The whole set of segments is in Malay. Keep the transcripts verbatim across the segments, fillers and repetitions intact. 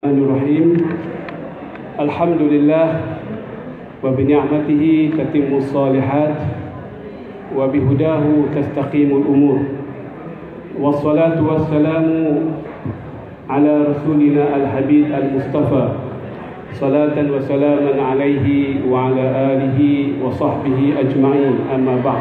Bismillahirrahmanirrahim. Alhamdulillah wa bi ni'matihi tatimmus shalihat wa bi hudahu tastaqimul umur. Wassalatu wassalamu ala rasulina al-habib al-mustafa, salatan wa salaman alaihi wa ala alihi wa sahbihi ajma'in, amma ba'd.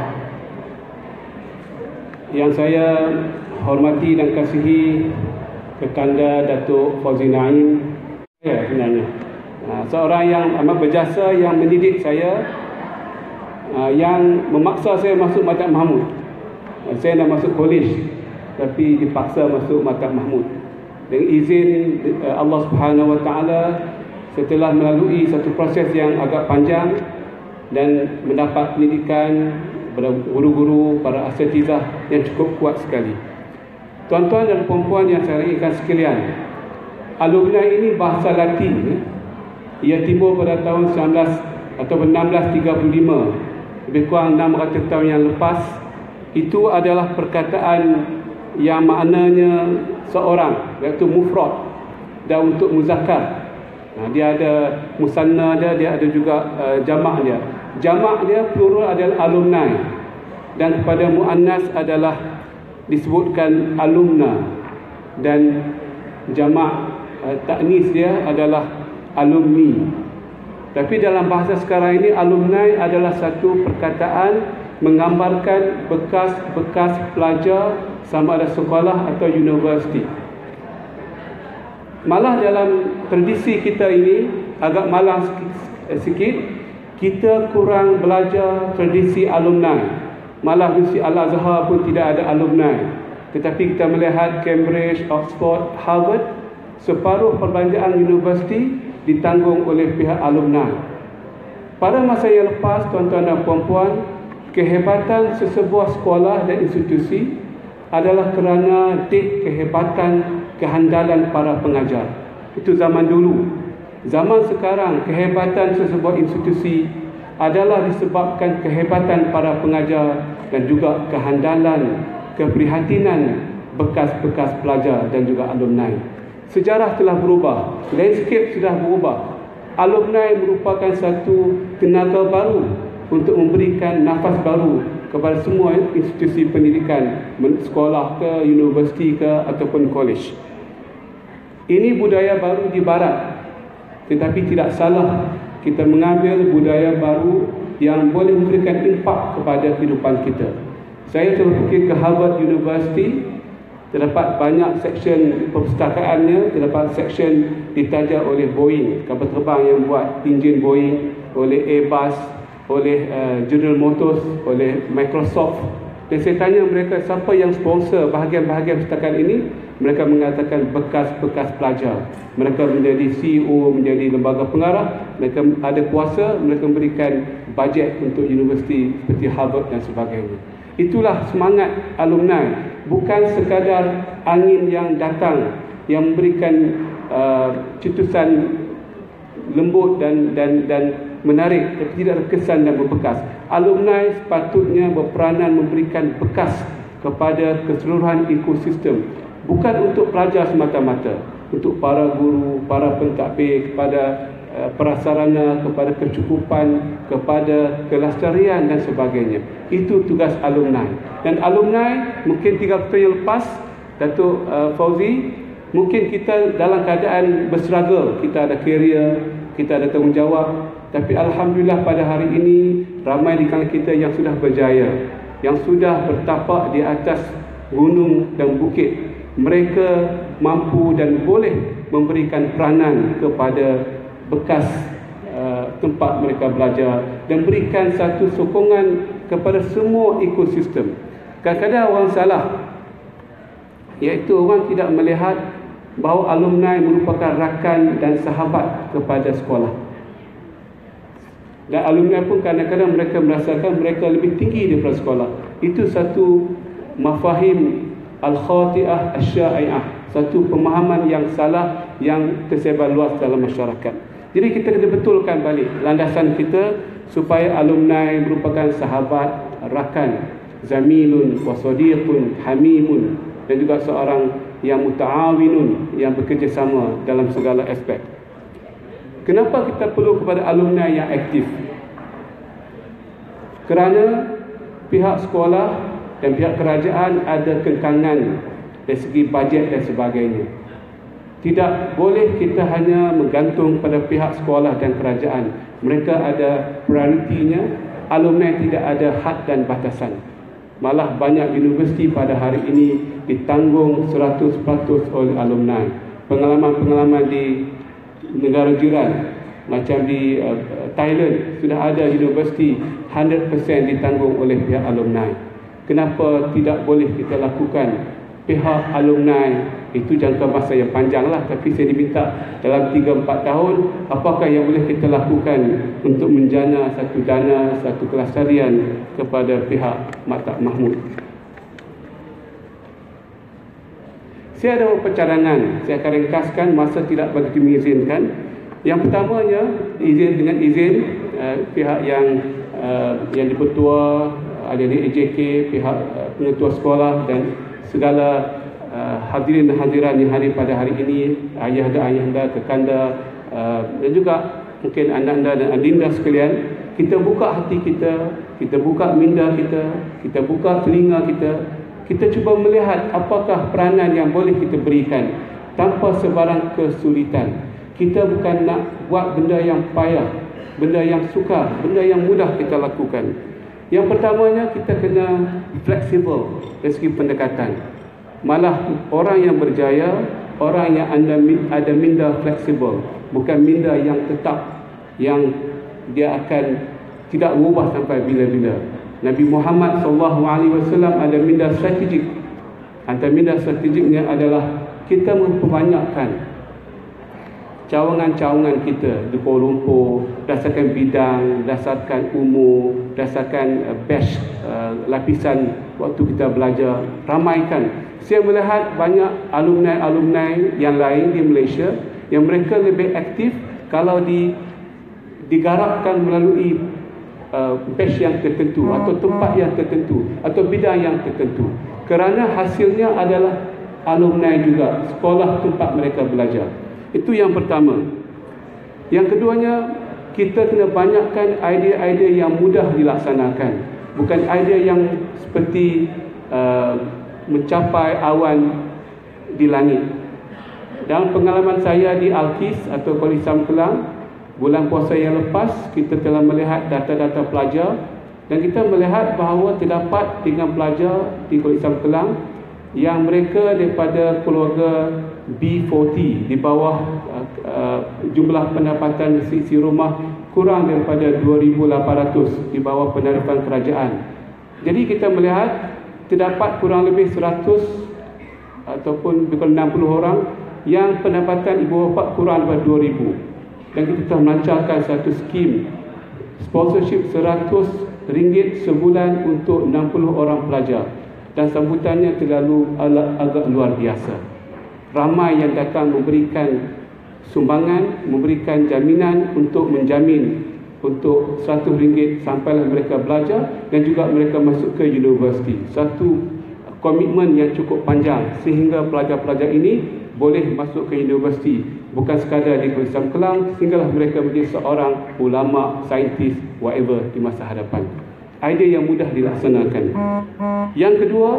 Yang saya hormati dan kasihi Kekanda Datuk Fauzi Naim, ya, sebenarnya seorang yang amat berjasa, yang mendidik saya, yang memaksa saya masuk Maktab Mahmud. Saya nak masuk kolej tapi dipaksa masuk Maktab Mahmud dengan izin Allah Subhanahu Wa Taala, setelah melalui satu proses yang agak panjang dan mendapat pendidikan pada guru-guru, para asatizah yang cukup kuat sekali. Tuan-tuan dan puan-puan yang saya inginkan sekalian, alumni ini bahasa Latin. Ia timbul pada tahun sembilan belas atau enam belas tiga puluh lima, lebih kurang enam ratus tahun yang lepas. Itu adalah perkataan yang maknanya seorang, iaitu mufrad, dan untuk muzakkar. Nah, dia ada musanna dia, dia ada juga uh, jamak dia. Jamak dia plural adalah alumni, dan kepada muannas adalah disebutkan alumna, dan jamak uh, taknis dia adalah alumni. Tapi dalam bahasa sekarang ini, alumni adalah satu perkataan menggambarkan bekas-bekas pelajar sama ada sekolah atau universiti. Malah dalam tradisi kita ini agak malang sikit, kita kurang belajar tradisi alumni. Malah Universiti Al-Azhar pun tidak ada alumni. Tetapi kita melihat Cambridge, Oxford, Harvard, separuh perbelanjaan universiti ditanggung oleh pihak alumni. Pada masa yang lepas, tuan-tuan dan puan-puan, kehebatan sesebuah sekolah dan institusi adalah kerana dek kehebatan, kehandalan para pengajar. Itu zaman dulu. Zaman sekarang, kehebatan sesebuah institusi adalah disebabkan kehebatan para pengajar dan juga kehandalan, keprihatinan bekas-bekas pelajar dan juga alumni. Sejarah telah berubah, landscape sudah berubah. Alumni merupakan satu tenaga baru untuk memberikan nafas baru kepada semua institusi pendidikan, sekolah ke, universiti ke, ataupun kolej. Ini budaya baru di barat, tetapi tidak salah kita mengambil budaya baru yang boleh memberikan impak kepada kehidupan kita. Saya telah pergi ke Harvard University, terdapat banyak seksyen perpustakaannya, terdapat seksyen ditaja oleh Boeing, kapal terbang yang buat enjin Boeing, oleh Airbus, oleh uh, General Motors, oleh Microsoft. Dan saya tanya mereka siapa yang sponsor bahagian-bahagian perpustakaan ini. Mereka mengatakan bekas-bekas pelajar. Mereka menjadi C E O, menjadi lembaga pengarah, mereka ada kuasa, mereka memberikan bajet untuk universiti seperti Harvard dan sebagainya. Itulah semangat alumni, bukan sekadar angin yang datang yang memberikan uh, cetusan lembut dan dan dan menarik, tetapi tidak terkesan dan berbekas. Alumni sepatutnya berperanan memberikan bekas kepada keseluruhan ekosistem, bukan untuk pelajar semata-mata, untuk para guru, para pentadbir, kepada uh, prasarana, kepada kecukupan, kepada kelestarian dan sebagainya. Itu tugas alumni. Dan alumni mungkin tiga puluh tahun yang lepas, Datuk uh, Fauzi, mungkin kita dalam keadaan berstruggle, kita ada career, kita ada tanggungjawab. Tapi Alhamdulillah pada hari ini ramai di kalangan kita yang sudah berjaya, yang sudah bertapak di atas gunung dan bukit. Mereka mampu dan boleh memberikan peranan kepada bekas uh, tempat mereka belajar dan berikan satu sokongan kepada semua ekosistem. Kadang-kadang orang salah, iaitu orang tidak melihat bahawa alumni merupakan rakan dan sahabat kepada sekolah. Dan alumni pun kadang-kadang mereka merasakan mereka lebih tinggi daripada sekolah. Itu satu mafahim al-khati'ah asy-syai'ah, satu pemahaman yang salah yang tersebar luas dalam masyarakat. Jadi kita kena betulkan balik landasan kita supaya alumni merupakan sahabat, rakan, zamilun wa sadiqun hamimun, dan juga seorang yang muta'awinun, yang bekerjasama dalam segala aspek. Kenapa kita perlu kepada alumni yang aktif? Kerana pihak sekolah dan pihak kerajaan ada kekangan dari segi bajet dan sebagainya. Tidak boleh kita hanya menggantung pada pihak sekolah dan kerajaan. Mereka ada prioritinya. Alumni tidak ada had dan batasan. Malah banyak universiti pada hari ini ditanggung seratus peratus oleh alumni. Pengalaman-pengalaman di negara jiran macam di uh, Thailand, sudah ada universiti seratus peratus ditanggung oleh pihak alumni. Kenapa tidak boleh kita lakukan? Pihak alumni itu jangka masa yang panjang lah, tapi saya diminta dalam tiga empat tahun, apakah yang boleh kita lakukan untuk menjana satu dana, satu kelestarian kepada pihak Maktab Mahmud. Saya ada beberapa cadangan, saya akan ringkaskan, masa tidak begitu mengizinkan. Yang pertamanya, izin dengan izin uh, pihak yang uh, yang dipertua, adik-adik A J K, pihak uh, pengetua sekolah dan segala uh, hadirin dan hadiran yang hadir pada hari ini, ayah dan ayahanda, kekanda, uh, dan juga mungkin anda-anda dan adinda sekalian, kita buka hati kita, kita buka minda kita, kita buka telinga kita, kita cuba melihat apakah peranan yang boleh kita berikan tanpa sebarang kesulitan. Kita bukan nak buat benda yang payah, benda yang sukar, benda yang mudah kita lakukan. Yang pertamanya, kita kena fleksibel dari segi pendekatan. Malah orang yang berjaya, orang yang anda ada minda fleksibel, bukan minda yang tetap, yang dia akan tidak berubah sampai bila-bila. Nabi Muhammad sallallahu alaihi wasallam ada minda strategik. Antara minda strategiknya adalah kita memperbanyakkan cawangan-cawangan kita di Kuala Lumpur, berdasarkan bidang, berdasarkan umur, berdasarkan uh, batch, uh, lapisan waktu kita belajar, ramaikan. Saya melihat banyak alumni-alumni yang lain di Malaysia yang mereka lebih aktif kalau di digarapkan melalui uh, batch yang tertentu atau tempat yang tertentu atau bidang yang tertentu, kerana hasilnya adalah alumni juga, sekolah tempat mereka belajar. Itu yang pertama. Yang keduanya, kita kena banyakkan idea-idea yang mudah dilaksanakan, bukan idea yang seperti uh, mencapai awan di langit. Dalam pengalaman saya di Alkis atau Kolej Islam Kelang, bulan puasa yang lepas, kita telah melihat data-data pelajar dan kita melihat bahawa terdapat dengan pelajar di Kolej Islam Kelang yang mereka daripada keluarga B empat puluh, di bawah uh, uh, jumlah pendapatan sisi rumah kurang daripada dua ribu lapan ratus, di bawah penarifan kerajaan. Jadi kita melihat terdapat kurang lebih seratus ataupun enam puluh orang yang pendapatan ibu bapa kurang daripada dua ribu, dan kita telah melancarkan satu skim sponsorship seratus ringgit sebulan untuk enam puluh orang pelajar, dan sambutannya terlalu agak luar biasa. Ramai yang datang memberikan sumbangan, memberikan jaminan untuk menjamin untuk seratus ringgit sampailah mereka belajar dan juga mereka masuk ke universiti. Satu komitmen yang cukup panjang sehingga pelajar-pelajar ini boleh masuk ke universiti, bukan sekadar di Kolej Islam Kelang, sehinggalah mereka menjadi seorang ulama, saintis, whatever di masa hadapan. Idea yang mudah dilaksanakan. Yang kedua,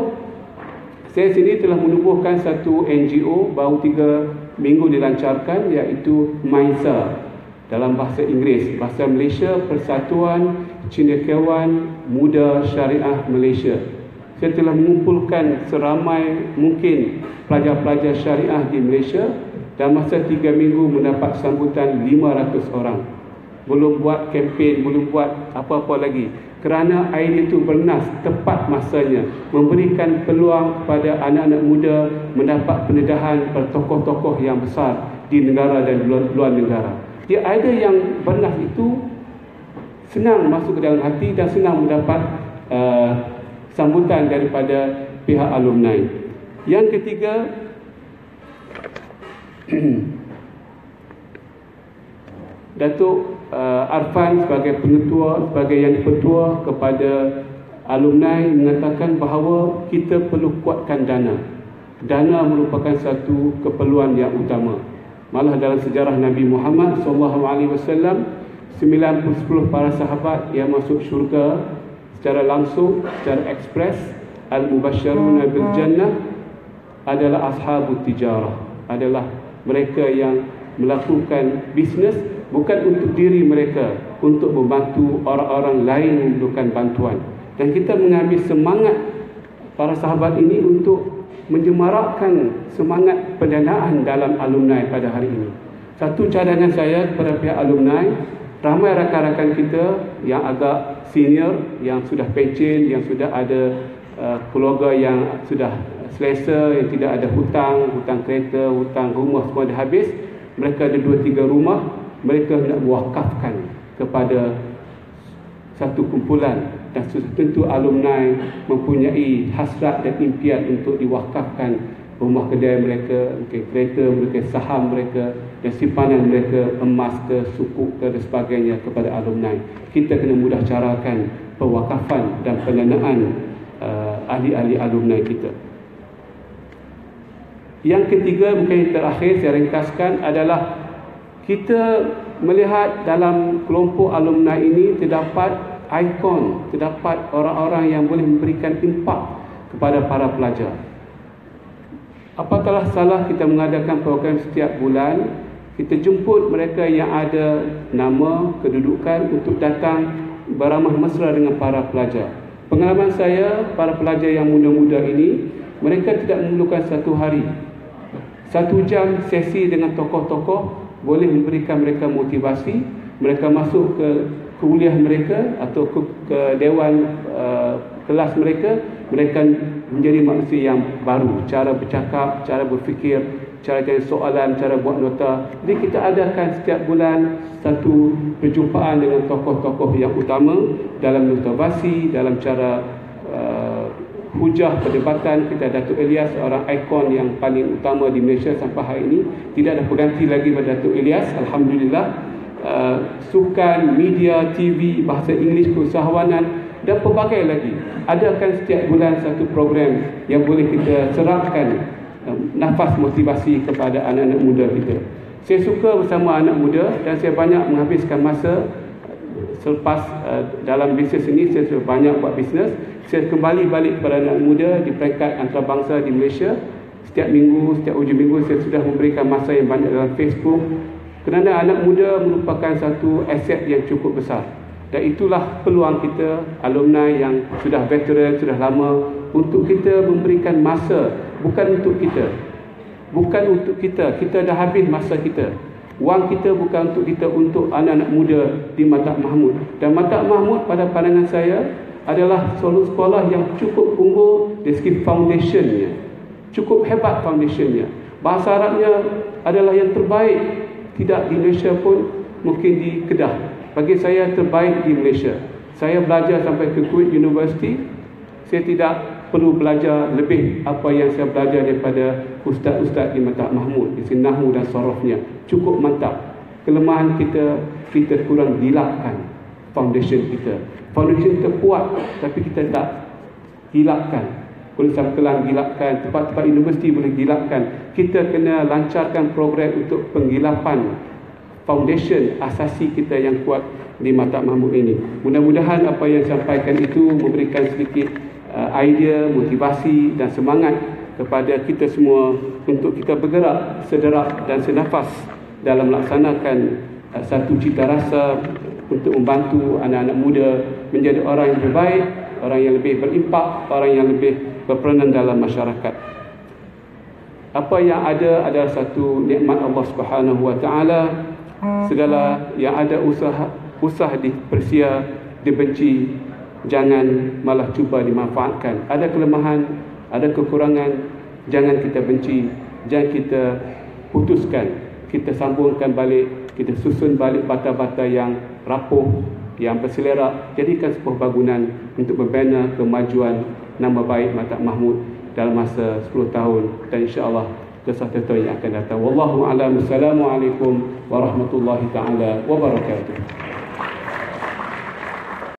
saya sendiri telah menubuhkan satu N G O baru tiga minggu dilancarkan, iaitu MINSA dalam bahasa Inggeris, bahasa Malaysia, Persatuan Cendekiawan Muda Syariah Malaysia. Saya telah mengumpulkan seramai mungkin pelajar-pelajar syariah di Malaysia dan masa tiga minggu mendapat sambutan lima ratus orang. Belum buat kempen, belum buat apa-apa lagi, kerana idea itu bernas tepat masanya, memberikan peluang kepada anak-anak muda mendapat pendedahan pada tokoh-tokoh yang besar di negara dan luar, luar negara. Dia idea yang bernas itu senang masuk ke dalam hati dan senang mendapat uh, sambutan daripada pihak alumni. Yang ketiga, Datuk uh, Arfan sebagai pengetua, sebagai yang dipertua kepada alumni mengatakan bahawa kita perlu kuatkan dana. dana merupakan satu keperluan yang utama. Malah dalam sejarah Nabi Muhammad sallallahu alaihi wasallam, sembilan puluh sepuluh para sahabat yang masuk syurga secara langsung, secara ekspres, al-mubasysyaruna bil jannah adalah ashabut tijarah, adalah mereka yang melakukan bisnes bukan untuk diri mereka, untuk membantu orang-orang lain yang memerlukan bantuan. Dan kita mengambil semangat para sahabat ini untuk menyemarakkan semangat pendanaan dalam alumni pada hari ini. Satu cadangan saya kepada pihak alumni, ramai rakan-rakan kita yang agak senior, yang sudah pencen, yang sudah ada uh, keluarga yang sudah selesa, yang tidak ada hutang, hutang kereta, hutang rumah semua dah habis. Mereka ada dua tiga rumah, mereka nak wakafkan kepada satu kumpulan, dan tentu alumni mempunyai hasrat dan impian untuk diwakafkan rumah kedai mereka, mungkin kereta mereka, saham mereka dan simpanan mereka, emas ke, sukuk ke dan sebagainya kepada alumni. Kita kena mudah carakan pewakafan dan pendanaan uh, ahli-ahli alumni kita. Yang ketiga, mungkin yang terakhir saya ringkaskan adalah kita melihat dalam kelompok alumni ini terdapat ikon, terdapat orang-orang yang boleh memberikan impak kepada para pelajar. Apatahlah salah kita mengadakan program setiap bulan, kita jemput mereka yang ada nama, kedudukan untuk datang beramah mesra dengan para pelajar. Pengalaman saya, para pelajar yang muda-muda ini, mereka tidak memerlukan satu hari, satu jam sesi dengan tokoh-tokoh boleh memberikan mereka motivasi. Mereka masuk ke kuliah mereka atau ke, ke dewan uh, kelas mereka, mereka menjadi manusia yang baru, cara bercakap, cara berfikir, cara cari soalan, cara buat nota. Jadi kita adakan setiap bulan satu perjumpaan dengan tokoh-tokoh yang utama dalam motivasi, dalam cara uh, hujah perdebatan. Kita Datuk Elias, seorang ikon yang paling utama di Malaysia sampai hari ini. Tidak ada pengganti lagi pada Datuk Elias, alhamdulillah. Uh, sukan, media, T V, bahasa Inggeris, keusahawanan dan pelbagai lagi. Adakan setiap bulan satu program yang boleh kita serapkan uh, nafas motivasi kepada anak-anak muda kita. Saya suka bersama anak muda dan saya banyak menghabiskan masa selepas uh, dalam bisnes ini. Saya sudah banyak buat bisnes. Saya kembali balik kepada anak muda di peringkat antarabangsa di Malaysia. Setiap minggu, setiap hujung minggu saya sudah memberikan masa yang banyak dalam Facebook, kerana anak muda merupakan satu aset yang cukup besar. Dan itulah peluang kita, alumni yang sudah veteran, sudah lama, untuk kita memberikan masa. Bukan untuk kita, bukan untuk kita, kita dah habis masa kita. Wang kita bukan untuk kita, untuk anak-anak muda di Matak Mahmud. Dan Matak Mahmud pada pandangan saya adalah suatu sekolah yang cukup unggul dari segi foundationnya, cukup hebat foundationnya. Bahasa Arabnya adalah yang terbaik, tidak di Malaysia pun, mungkin di Kedah. Bagi saya terbaik di Malaysia. Saya belajar sampai ke Kuwait University. Saya tidak perlu belajar lebih apa yang saya belajar daripada ustaz-ustaz di Matak Mahmud, di sini nahwu dan sorofnya cukup mantap. Kelemahan kita, kita kurang gilapkan foundation kita. Foundation kita kuat, tapi kita tak gilapkan. Kulisan Kelang gilapkan, tempat-tempat universiti boleh gilapkan. Kita kena lancarkan program untuk penggilapan foundation asasi kita yang kuat di Matak Mahmud ini. Mudah-mudahan apa yang sampaikan itu memberikan sedikit uh, idea, motivasi dan semangat kepada kita semua untuk kita bergerak sederap dan senafas dalam melaksanakan uh, satu cita rasa untuk membantu anak-anak muda menjadi orang yang lebih baik, orang yang lebih berimpak, orang yang lebih berperanan dalam masyarakat. Apa yang ada adalah satu nikmat Allah Subhanahu wa taala. Segala yang ada usaha usah dipersia, dibenci, jangan malah cuba dimanfaatkan. Ada kelemahan, ada kekurangan, jangan kita benci, jangan kita putuskan. Kita sambungkan balik, kita susun balik bata-bata yang rapuh, yang berselerak, jadikan sebuah bangunan untuk membina kemajuan nama baik Matak Mahmud dalam masa sepuluh tahun dan insya-Allah ke satu tahun yang akan datang. Wallahu a'lam. Assalamualaikum warahmatullahi taala wabarakatuh.